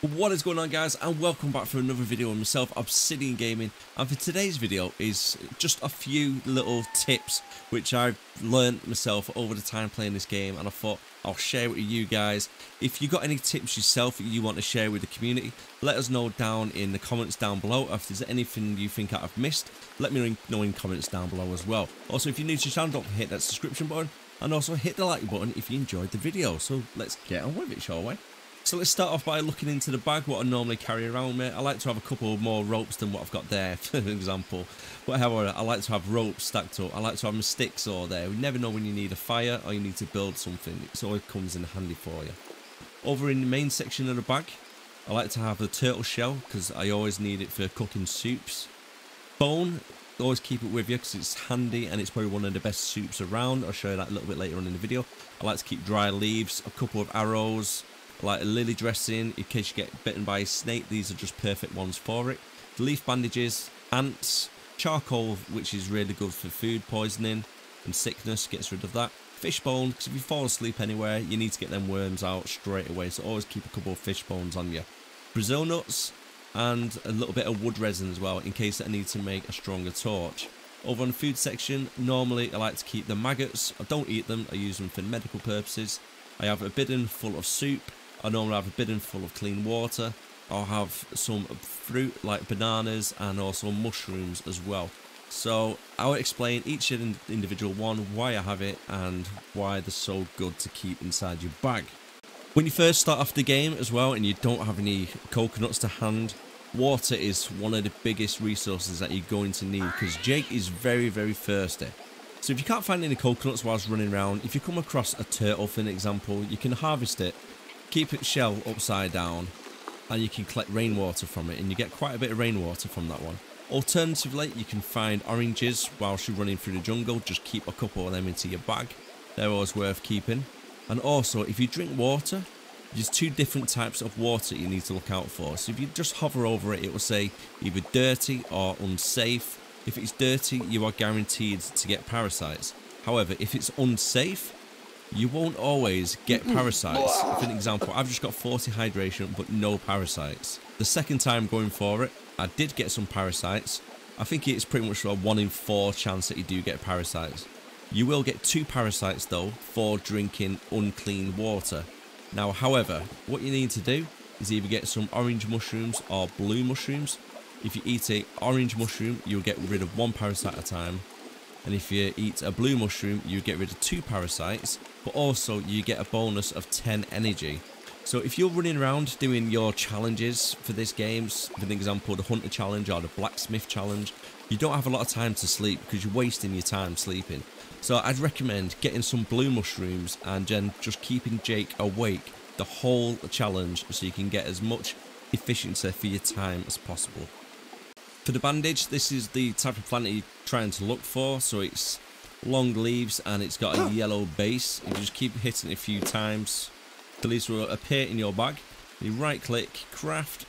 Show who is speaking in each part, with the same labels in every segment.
Speaker 1: What is going on, guys, and welcome back for another video on myself, Obsidian Gaming. And for today's video is just a few little tips which I've learned myself over the time playing this game, and I thought I'll share it with you guys. If you got any tips yourself that you want to share with the community, let us know down in the comments down below. If there's anything you think I've missed, let me know in comments down below as well. Also, if you're new to the channel, don't hit that subscription button, and also hit the like button if you enjoyed the video. So let's get on with it, shall we? So let's start off by looking into the bag, what I normally carry around me. I like to have a couple more ropes than what I've got there, for example. But however, I like to have ropes stacked up. I like to have my sticks all there. You never know when you need a fire or you need to build something. It always comes in handy for you. Over in the main section of the bag, I like to have the turtle shell because I always need it for cooking soups. Bone, always keep it with you because it's handy and it's probably one of the best soups around. I'll show you that a little bit later on in the video. I like to keep dry leaves, a couple of arrows, like a lily dressing in case you get bitten by a snake. These are just perfect ones for it. Leaf bandages, ants, charcoal, which is really good for food poisoning and sickness, gets rid of that. Fish bone, because if you fall asleep anywhere you need to get them worms out straight away, so always keep a couple of fish bones on you. Brazil nuts and a little bit of wood resin as well in case I need to make a stronger torch. Over on the food section, normally I like to keep the maggots. I don't eat them, I use them for medical purposes. I have a bidon full of soup. I normally have a bidon full of clean water. I'll have some fruit like bananas and also mushrooms as well. So I'll explain each individual one, why I have it and why they're so good to keep inside your bag. When you first start off the game as well and you don't have any coconuts to hand, water is one of the biggest resources that you're going to need because Jake is very thirsty. So if you can't find any coconuts whilst running around, if you come across a turtle for an example, you can harvest it, keep its shell upside down, and you can collect rainwater from it, and you get quite a bit of rainwater from that one. Alternatively, you can find oranges whilst you're running through the jungle. Just keep a couple of them into your bag. They're always worth keeping. And also, if you drink water, there's two different types of water you need to look out for. So if you just hover over it, it will say either dirty or unsafe. If it's dirty, you are guaranteed to get parasites. However, if it's unsafe, you won't always get parasites. For an example, I've just got 40 hydration but no parasites. The second time going for it, I did get some parasites. I think it's pretty much a 1 in 4 chance that you do get parasites. You will get 2 parasites though for drinking unclean water. Now, however, what you need to do is either get some orange mushrooms or blue mushrooms. If you eat an orange mushroom, you'll get rid of 1 parasite at a time. And if you eat a blue mushroom, you get rid of 2 parasites, but also you get a bonus of 10 energy. So if you're running around doing your challenges for this game, for an example, the Hunter Challenge or the Blacksmith Challenge, you don't have a lot of time to sleep because you're wasting your time sleeping. So I'd recommend getting some blue mushrooms and then just keeping Jake awake the whole challenge so you can get as much efficiency for your time as possible. For the bandage, this is the type of plant you're trying to look for. So it's long leaves and it's got a yellow base. You just keep hitting it a few times. The leaves will appear in your bag. You right click, craft,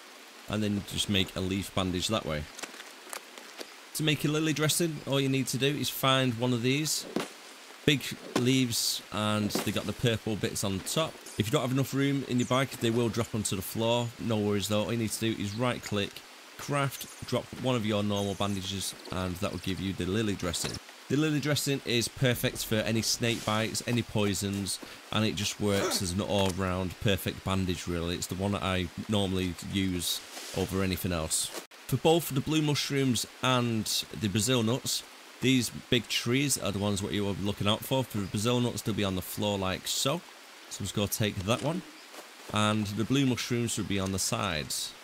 Speaker 1: and then just make a leaf bandage that way. To make a lily dressing, all you need to do is find one of these big leaves and they got the purple bits on the top. If you don't have enough room in your bag, they will drop onto the floor. No worries though, all you need to do is right click, craft, drop one of your normal bandages, and that will give you the lily dressing. The lily dressing is perfect for any snake bites, any poisons, and it just works as an all-round perfect bandage really. It's the one that I normally use over anything else. For both the blue mushrooms and the Brazil nuts, these big trees are the ones what you will be looking out for. For the Brazil nuts, they'll be on the floor like so. So I'm just going to take that one. And the blue mushrooms will be on the sides.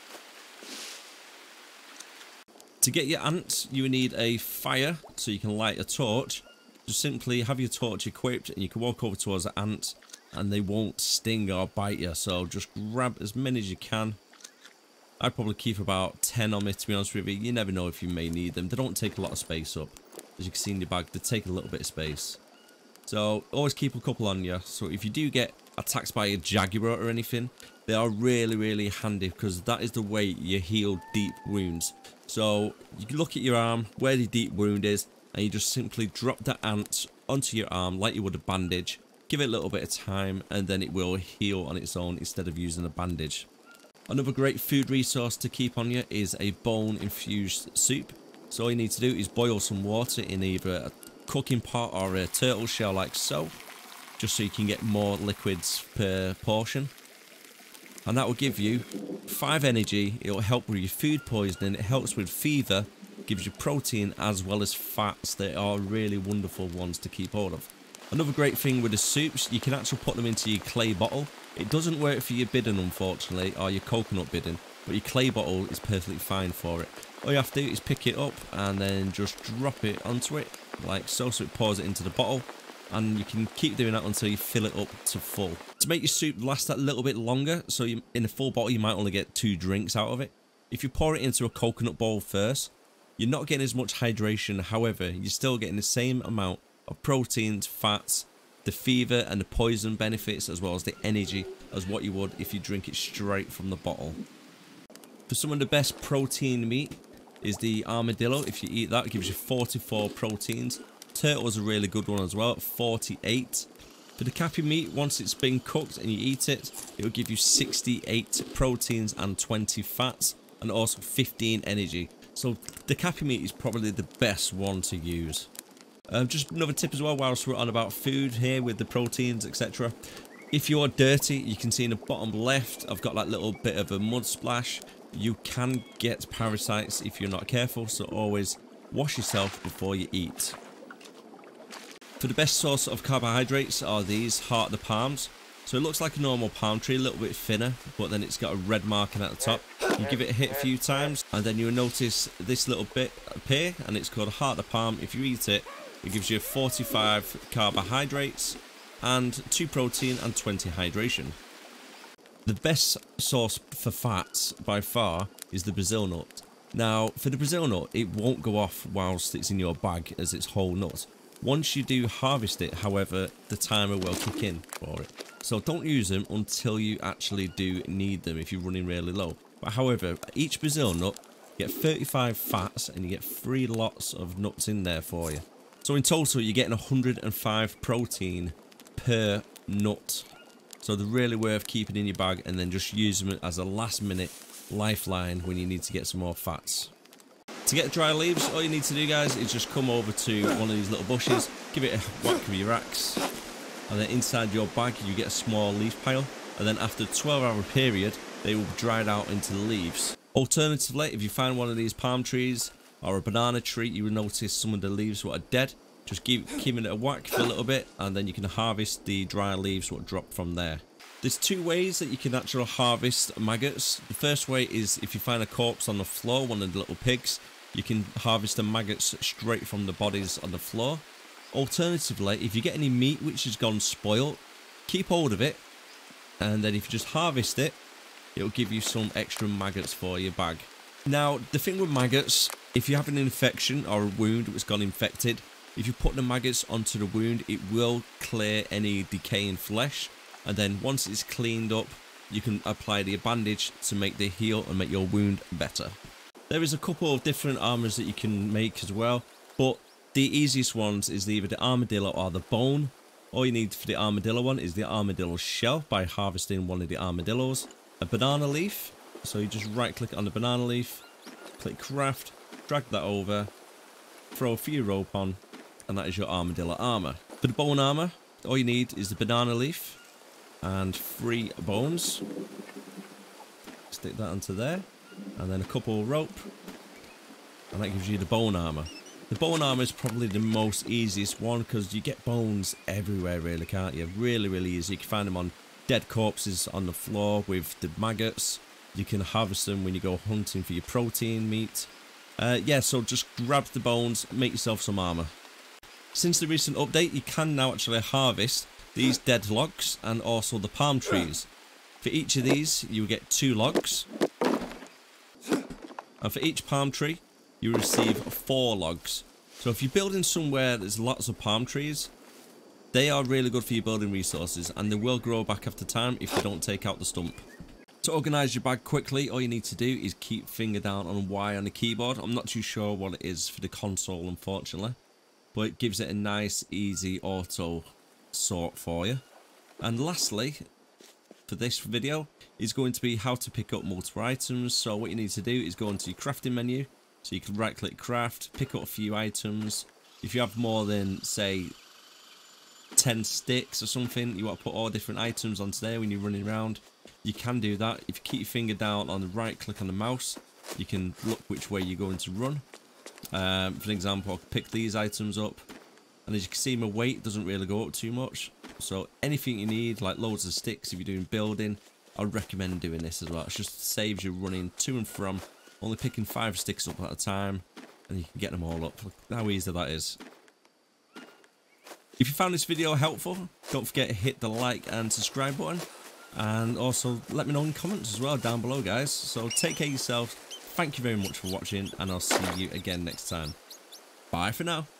Speaker 1: To get your ants, you need a fire so you can light a torch. Just simply have your torch equipped and you can walk over towards the ants and they won't sting or bite you. So just grab as many as you can. I'd probably keep about 10 on me, to be honest with you. You never know if you may need them. They don't take a lot of space up. As you can see in your bag, they take a little bit of space. So always keep a couple on you. So if you do get attacked by a jaguar or anything, they are really handy because that is the way you heal deep wounds. So you can look at your arm where the deep wound is and you just simply drop the ant onto your arm like you would a bandage. Give it a little bit of time and then it will heal on its own instead of using a bandage. Another great food resource to keep on you is a bone infused soup. So all you need to do is boil some water in either a cooking pot or a turtle shell like so, just so you can get more liquids per portion. And that will give you 5 energy, it will help with your food poisoning, it helps with fever, gives you protein as well as fats. They are really wonderful ones to keep hold of. Another great thing with the soups, you can actually put them into your clay bottle. It doesn't work for your bidon unfortunately, or your coconut bidon, but your clay bottle is perfectly fine for it. All you have to do is pick it up and then just drop it onto it like so, so it pours it into the bottle, and you can keep doing that until you fill it up to full. To make your soup last that little bit longer, so in a full bottle you might only get 2 drinks out of it. If you pour it into a coconut bowl first, you're not getting as much hydration, however you're still getting the same amount of proteins, fats, the fever and the poison benefits, as well as the energy as what you would if you drink it straight from the bottle. For some of the best protein meat is the armadillo. If you eat that, it gives you 44 proteins. Turtle's a really good one as well at 48. For the cappy meat, once it's been cooked and you eat it, it will give you 68 proteins and 20 fats, and also 15 energy. So the cappy meat is probably the best one to use. Just another tip as well, whilst we're on about food here with the proteins, etc. If you're dirty, you can see in the bottom left, I've got that little bit of a mud splash. You can get parasites if you're not careful, so always wash yourself before you eat. For the best source of carbohydrates are these heart of the palms. So it looks like a normal palm tree, a little bit thinner, but then it's got a red marking at the top. You give it a hit a few times and then you'll notice this little bit appear, and it's called a heart of the palm. If you eat it, it gives you 45 carbohydrates and 2 protein and 20 hydration. The best source for fats by far is the Brazil nut. Now for the Brazil nut, it won't go off whilst it's in your bag as it's whole nut. Once you do harvest it, however, the timer will kick in for it. So don't use them until you actually do need them if you're running really low. But however, each Brazil nut, you get 35 fats and you get 3 lots of nuts in there for you. So in total, you're getting 105 protein per nut. So they're really worth keeping in your bag, and then just use them as a last minute lifeline when you need to get some more fats. To get dry leaves, all you need to do, guys, is just come over to one of these little bushes, give it a whack with your axe, and then inside your bag you get a small leaf pile, and then after a 12-hour period they will be dried out into the leaves. Alternatively, if you find one of these palm trees or a banana tree, you will notice some of the leaves what are dead. Just keep giving it a whack for a little bit, and then you can harvest the dry leaves what drop from there. There's 2 ways that you can actually harvest maggots. The first way is if you find a corpse on the floor, one of the little pigs, you can harvest the maggots straight from the bodies on the floor. Alternatively, if you get any meat which has gone spoiled, keep hold of it, and then if you just harvest it, it'll give you some extra maggots for your bag. Now, the thing with maggots, if you have an infection or a wound that's gone infected, if you put the maggots onto the wound, it will clear any decaying flesh, and then once it's cleaned up, you can apply the bandage to make the heal and make your wound better. There is a couple of different armors that you can make as well, but the easiest ones is either the armadillo or the bone. All you need for the armadillo one is the armadillo shell by harvesting one of the armadillos. A banana leaf, so you just right click on the banana leaf, click craft, drag that over, throw a few rope on, and that is your armadillo armor. For the bone armor, all you need is the banana leaf and 3 bones. Stick that onto there, and then a couple of rope, and that gives you the bone armor. The bone armor is probably the most easiest one because you get bones everywhere really, can't you? Really easy. You can find them on dead corpses on the floor with the maggots. You can harvest them when you go hunting for your protein meat. Yeah, so just grab the bones, make yourself some armor. Since the recent update, you can now actually harvest these dead logs and also the palm trees. For each of these, you will get 2 logs. And for each palm tree, you receive 4 logs. So if you're building somewhere there's lots of palm trees, they are really good for your building resources, and they will grow back after time if you don't take out the stump. To organise your bag quickly, all you need to do is keep finger down on Y on the keyboard. I'm not too sure what it is for the console, unfortunately, but it gives it a nice, easy auto sort for you. And lastly, for this video is going to be how to pick up multiple items. So what you need to do is go into your crafting menu. So you can right click craft, pick up a few items. If you have more than, say, 10 sticks or something, you want to put all different items onto there when you're running around, you can do that. If you keep your finger down on the right click on the mouse, you can look which way you're going to run. For example, I'll pick these items up, and as you can see, my weight doesn't really go up too much. So anything you need, like loads of sticks, if you're doing building, I would recommend doing this as well. It just saves you running to and from, only picking 5 sticks up at a time, and you can get them all up. Look how easy that is. If you found this video helpful, don't forget to hit the like and subscribe button, and also let me know in comments as well down below, guys. So take care of yourselves, thank you very much for watching, and I'll see you again next time. Bye for now.